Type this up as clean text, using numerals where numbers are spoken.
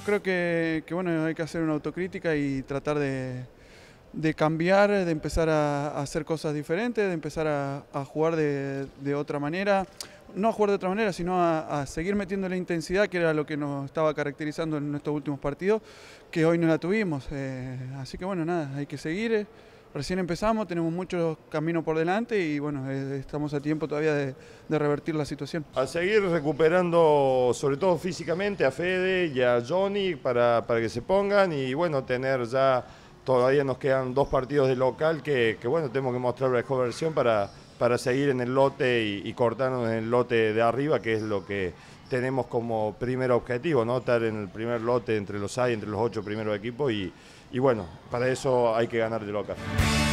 creo que, bueno, hay que hacer una autocrítica y tratar de cambiar, de empezar a hacer cosas diferentes, de empezar a jugar de otra manera. No a jugar de otra manera, sino a seguir metiendo la intensidad, que era lo que nos estaba caracterizando en estos últimos partidos, que hoy no la tuvimos. Así que bueno, nada, hay que seguir. Recién empezamos, tenemos mucho camino por delante y bueno, estamos a tiempo todavía de revertir la situación. A seguir recuperando, sobre todo físicamente, a Fede y a Johnny para que se pongan y bueno, tener ya, todavía nos quedan 2 partidos de local que bueno, tenemos que mostrar la mejor versión para seguir en el lote y cortarnos en el lote de arriba, que es lo que tenemos como primer objetivo, ¿no? Estar en el primer lote entre los 8 primeros equipos y bueno, para eso hay que ganar de local.